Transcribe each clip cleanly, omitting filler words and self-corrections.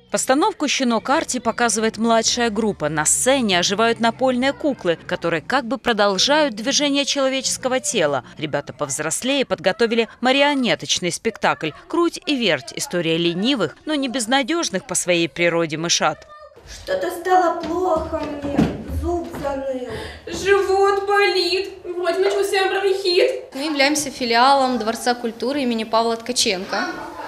Постановку «Щенок Арти» показывает младшая группа. На сцене оживают напольные куклы, которые как бы продолжают движение человеческого тела. Ребята повзрослее подготовили марионеточный спектакль «Круть и верть». История ленивых, но не безнадежных по своей природе мышат. Что-то стало плохо мне, зуб заныл. Живот болит, вроде начался бронхит. Мы являемся филиалом Дворца культуры имени Павла Ткаченко.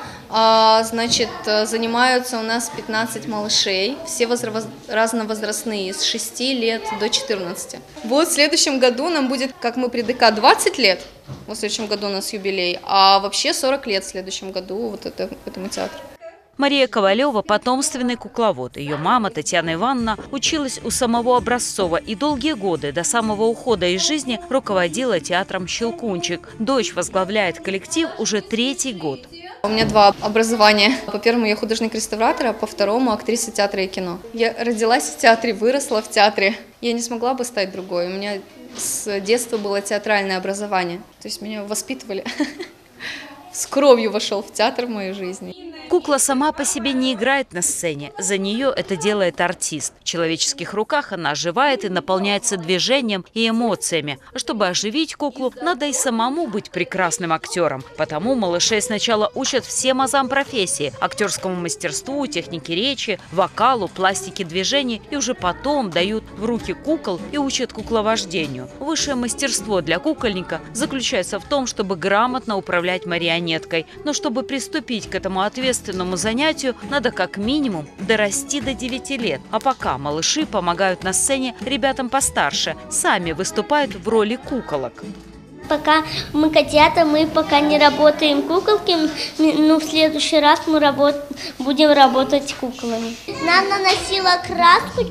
Занимаются у нас 15 малышей, все разновозрастные, с 6 лет до 14. Вот в следующем году нам будет, как мы при ДК, 20 лет, в следующем году у нас юбилей, а вообще 40 лет в следующем году этому театру. Мария Ковалева – потомственный кукловод. Ее мама Татьяна Ивановна училась у самого Образцова и долгие годы до самого ухода из жизни руководила театром «Щелкунчик». Дочь возглавляет коллектив уже 3-й год. У меня 2 образования. По первому я художник-реставратор, а по второму актриса театра и кино. Я родилась в театре, выросла в театре. Я не смогла бы стать другой. У меня с детства было театральное образование. То есть меня воспитывали. С кровью вошел в театр в мою жизнь. Кукла сама по себе не играет на сцене. За нее это делает артист. В человеческих руках она оживает и наполняется движением и эмоциями. А чтобы оживить куклу, надо и самому быть прекрасным актером. Потому малышей сначала учат всем азам профессии – актерскому мастерству, технике речи, вокалу, пластике движений. И уже потом дают в руки кукол и учат кукловождению. Высшее мастерство для кукольника заключается в том, чтобы грамотно управлять марионеткой. Но чтобы приступить к этому ответственному занятию, надо как минимум дорасти до 9 лет. А пока малыши помогают на сцене ребятам постарше, сами выступают в роли куколок. Пока мы котята, мы пока не работаем куколки, но в следующий раз мы будем работать куклами. Нам наносила краску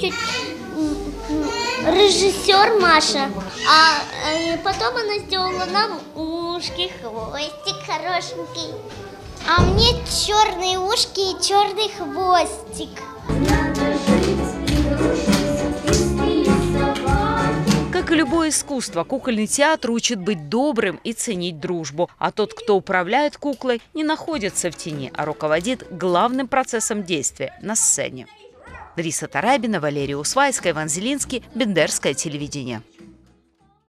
режиссер Маша, а потом она сделала нам ушки, хвостик хорошенький. А мне черные ушки и черный хвостик. Как и любое искусство, кукольный театр учит быть добрым и ценить дружбу. А тот, кто управляет куклой, не находится в тени, а руководит главным процессом действия на сцене. Лариса Тарабина, Валерия Усвайская, Иван Зелинский, Бендерское телевидение.